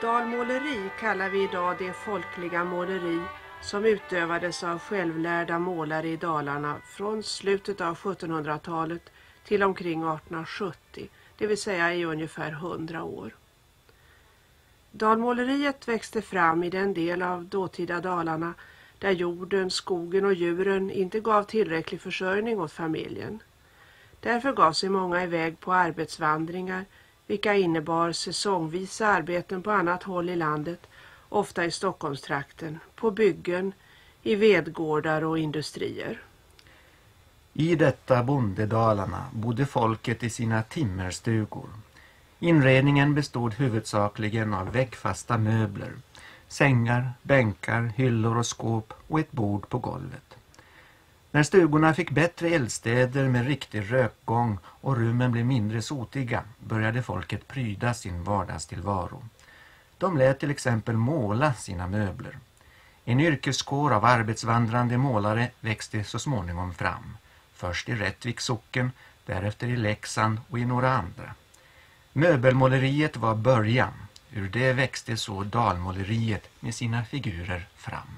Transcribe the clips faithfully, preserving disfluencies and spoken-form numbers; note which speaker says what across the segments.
Speaker 1: Dalmåleri kallar vi idag det folkliga måleri som utövades av självlärda målare i Dalarna från slutet av sjuttonhundratalet till omkring artonhundrasjuttio, det vill säga i ungefär hundra år. Dalmåleriet växte fram i den del av dåtida Dalarna där jorden, skogen och djuren inte gav tillräcklig försörjning åt familjen. Därför gav sig många iväg på arbetsvandringar, vilka innebar säsongvisa arbeten på annat håll i landet, ofta i Stockholmstrakten, på byggen, i vedgårdar och industrier.
Speaker 2: I detta bondedalarna bodde folket i sina timmerstugor. Inredningen bestod huvudsakligen av väggfasta möbler, sängar, bänkar, hyllor och skåp och ett bord på golvet. När stugorna fick bättre eldstäder med riktig rökgång och rummen blev mindre sotiga började folket pryda sin vardagstillvaro. De lät till exempel måla sina möbler. En yrkeskår av arbetsvandrande målare växte så småningom fram. Först i Rättviks socken, därefter i Leksand och i några andra. Möbelmåleriet var början. Ur det växte så dalmåleriet med sina figurer fram.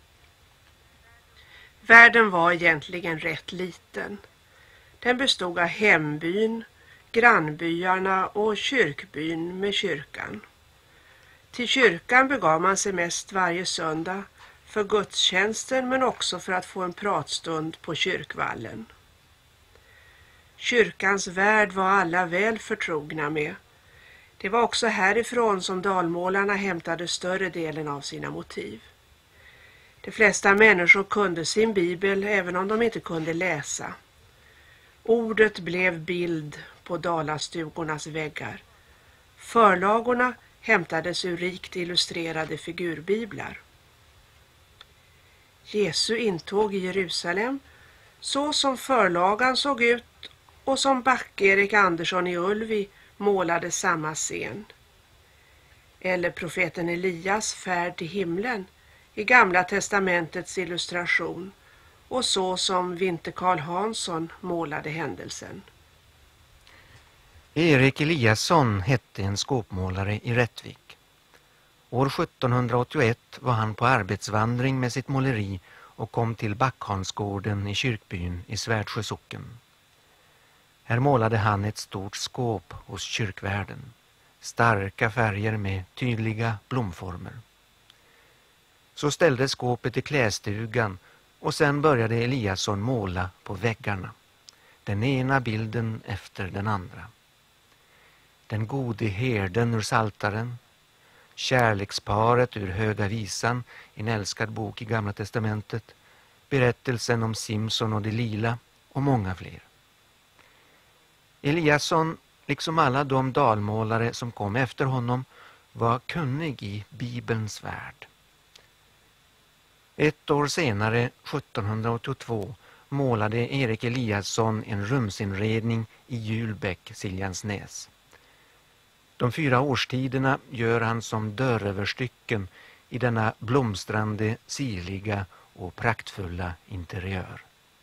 Speaker 1: Världen var egentligen rätt liten. Den bestod av hembyn, grannbyarna och kyrkbyn med kyrkan. Till kyrkan begav man sig mest varje söndag för gudstjänsten men också för att få en pratstund på kyrkvallen. Kyrkans värld var alla väl förtrogna med. Det var också härifrån som dalmålarna hämtade större delen av sina motiv. De flesta människor kunde sin bibel även om de inte kunde läsa. Ordet blev bild på dalastugornas väggar. Förlagorna hämtades ur rikt illustrerade figurbiblar. Jesu intåg i Jerusalem, så som förlagan såg ut och som Back-Erik Andersson i Ulvi målade samma scen. Eller profeten Elias färd till himlen i Gamla testamentets illustration och så som Vinter Karl Hansson målade händelsen.
Speaker 3: Erik Eliasson hette en skåpmålare i Rättvik. År sjuttonhundraåttioett var han på arbetsvandring med sitt måleri och kom till Backhansgården i kyrkbyn i Svärdsjö socken. Här målade han ett stort skåp hos kyrkvärden. Starka färger med tydliga blomformer. Så ställde skåpet i klästugan och sen började Eliasson måla på väggarna. Den ena bilden efter den andra. Den gode herden ur Saltaren, kärleksparet ur Höga visan, en älskad bok i Gamla testamentet, berättelsen om Simson och Delila och många fler. Eliasson, liksom alla de dalmålare som kom efter honom, var kunnig i Bibelns värld. Ett år senare, sjuttonhundraåttiotvå, målade Erik Eliasson en rumsinredning i Julbäck, Siljansnäs. De fyra årstiderna gör han som dörröverstycken i denna blomstrande, sirliga och praktfulla interiör.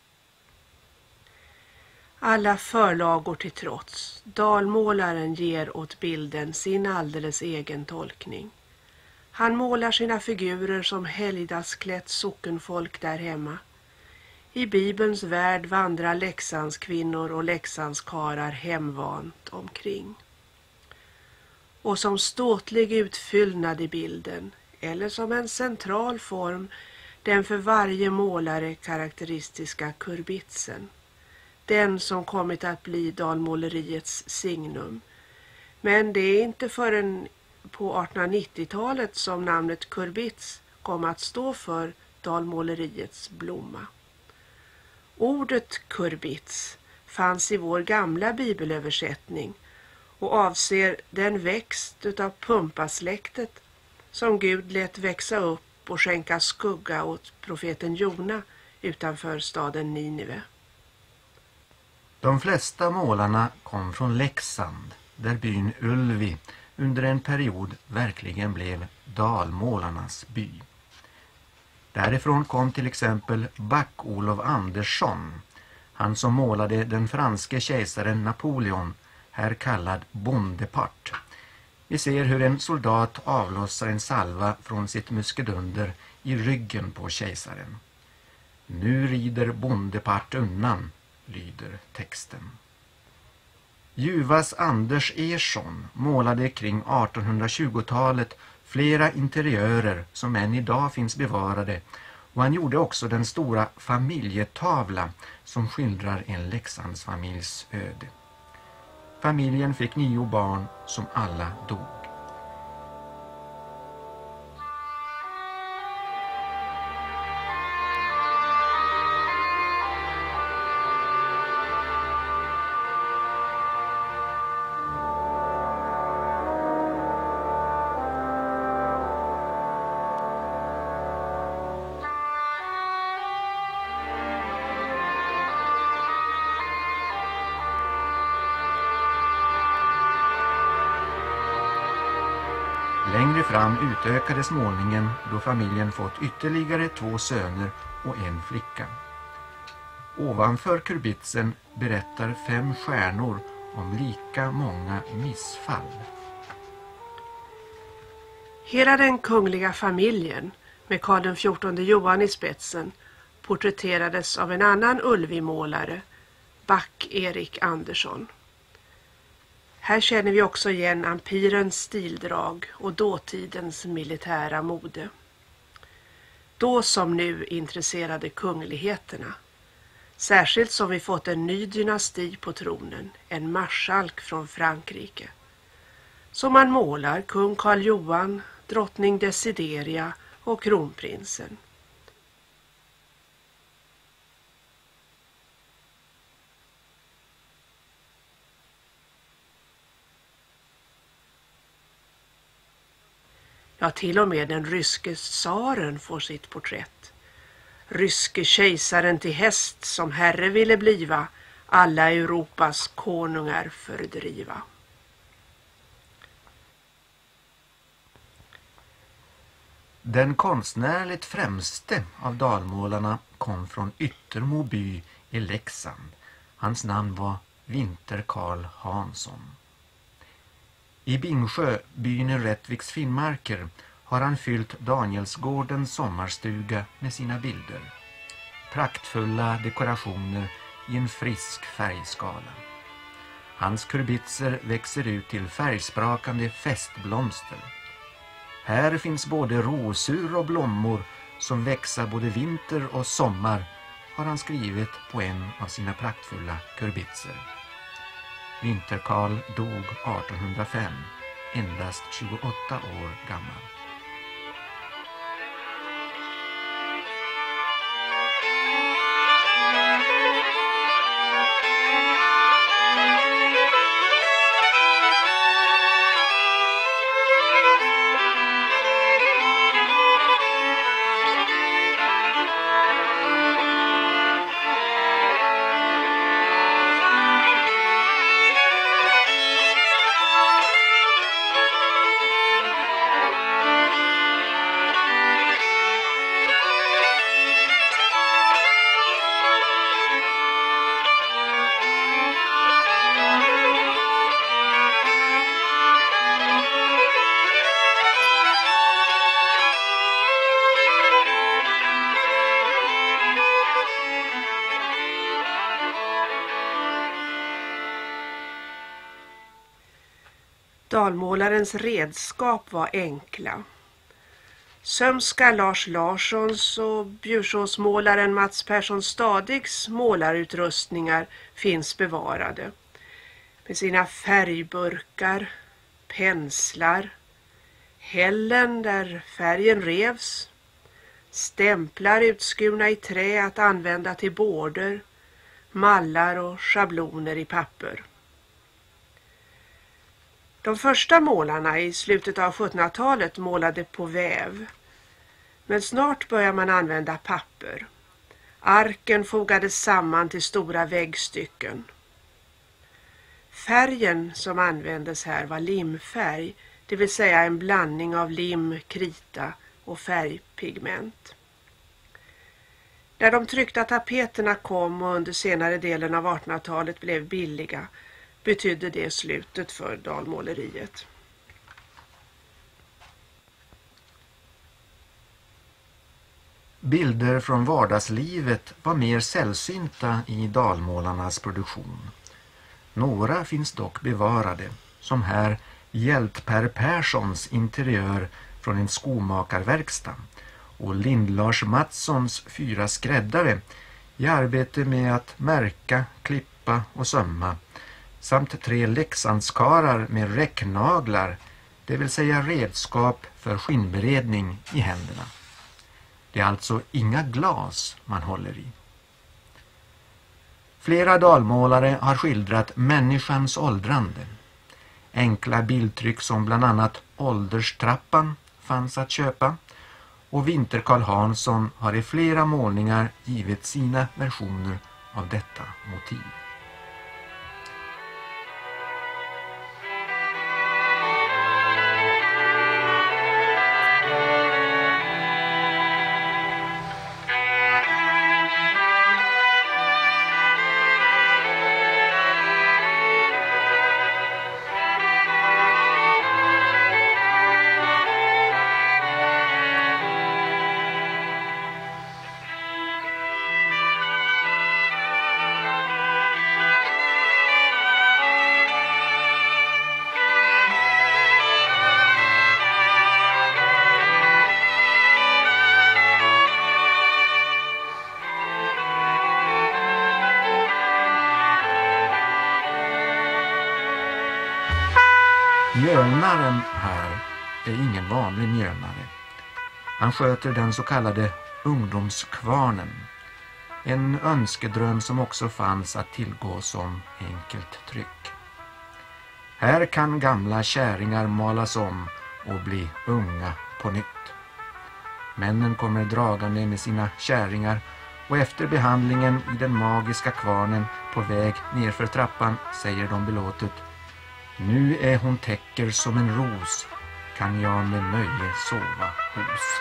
Speaker 1: Alla förlagor till trots, dalmålaren ger åt bilden sin alldeles egen tolkning. Han målar sina figurer som helgdagsklätt sockenfolk där hemma. I Bibelns värld vandrar Leksands kvinnor och Leksands karar hemvant omkring. Och som ståtlig utfyllnad i bilden, eller som en central form, den för varje målare karaktäristiska kurbitsen. Den som kommit att bli dalmåleriets signum. Men det är inte förrän på artonhundranittiotalet som namnet kurbits kom att stå för dalmåleriets blomma. Ordet kurbits fanns i vår gamla bibelöversättning och avser den växt utav pumpasläktet som Gud lät växa upp och skänka skugga åt profeten Jona utanför staden Ninive.
Speaker 2: De flesta målarna kom från Leksand, där byn Ulvi under en period verkligen blev dalmålarnas by. Därifrån kom till exempel Back-Olof Andersson, han som målade den franske kejsaren Napoleon, här kallad Bondepart. Vi ser hur en soldat avlossar en salva från sitt muskedunder i ryggen på kejsaren. Nu rider bondepart undan, lyder texten. Juvas Anders Ersson målade kring artonhundratjugotalet flera interiörer som än idag finns bevarade, och han gjorde också den stora familjetavla som skildrar en Leksandsfamiljs öde. Familjen fick nio barn som alla dog. Längre fram utökades målningen då familjen fått ytterligare två söner och en flicka. Ovanför kurbitsen berättar fem stjärnor om lika många missfall.
Speaker 1: Hela den kungliga familjen med Karl den fjortonde Johan i spetsen porträtterades av en annan Ulvi-målare, Back-Erik Andersson. Här känner vi också igen ampirens stildrag och dåtidens militära mode. Då som nu intresserade kungligheterna, särskilt som vi fått en ny dynasti på tronen, en marskalk från Frankrike. Som man målar kung Karl Johan, drottning Desideria och kronprinsen. Ja, till och med den ryske tsaren får sitt porträtt. Ryske kejsaren till häst som herre ville bliva, alla Europas konungar fördriva.
Speaker 2: Den konstnärligt främste av dalmålarna kom från Yttermo by i Leksand. Hans namn var Vinter Karl Hansson. I Bingsjö, byn i Rättviks Finnmarker, har han fyllt Danielsgårdens sommarstuga med sina bilder. Praktfulla dekorationer i en frisk färgskala. Hans kurbitser växer ut till färgsprakande festblomster. Här finns både rosur och blommor som växer både vinter och sommar, har han skrivit på en av sina praktfulla kurbitser. Vinter-Karl dog artonhundrafem, endast tjugoåtta år gammal.
Speaker 1: Dalmålarens redskap var enkla. Sömska Lars Larssons och Bjursåsmålaren Mats Persson Stadigs målarutrustningar finns bevarade. Med sina färgburkar, penslar, hällen där färgen revs, stämplar utskurna i trä att använda till border, mallar och schabloner i papper. De första målarna i slutet av sjuttonhundratalet målade på väv. Men snart började man använda papper. Arken fogades samman till stora väggstycken. Färgen som användes här var limfärg, det vill säga en blandning av lim, krita och färgpigment. När de tryckta tapeterna kom och under senare delen av artonhundratalet blev billiga, betydde det slutet för dalmåleriet.
Speaker 2: Bilder från vardagslivet var mer sällsynta i dalmålarnas produktion. Några finns dock bevarade, som här Hjältper Perssons interiör från en skomakarverkstad och Lindlars Mattssons fyra skräddare i arbete med att märka, klippa och sömma, samt tre Leksandskarar med räcknaglar, det vill säga redskap för skinnberedning, i händerna. Det är alltså inga glas man håller i. Flera dalmålare har skildrat människans åldrande. Enkla bildtryck som bland annat Ålderstrappan fanns att köpa, och Vinter Karl Hansson har i flera målningar givit sina versioner av detta motiv. Mjölnaren här är ingen vanlig mjölnare. Han sköter den så kallade ungdomskvarnen. En önskedröm som också fanns att tillgå som enkelt tryck. Här kan gamla käringar malas om och bli unga på nytt. Männen kommer dragande med sina käringar, och efter behandlingen i den magiska kvarnen på väg nerför trappan säger de belåtet: nu är hon täcker som en ros, kan jag med nöje sova hos.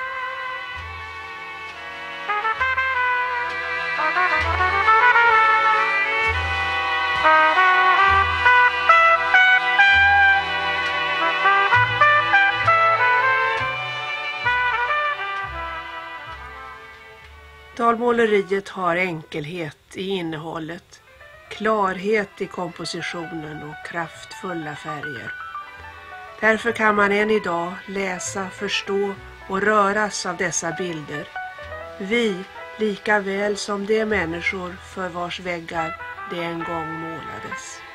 Speaker 1: Dalmåleriet har enkelhet i innehållet, klarhet i kompositionen och kraftfulla färger. Därför kan man än idag läsa, förstå och röras av dessa bilder. Vi, lika väl som de människor för vars väggar det en gång målades.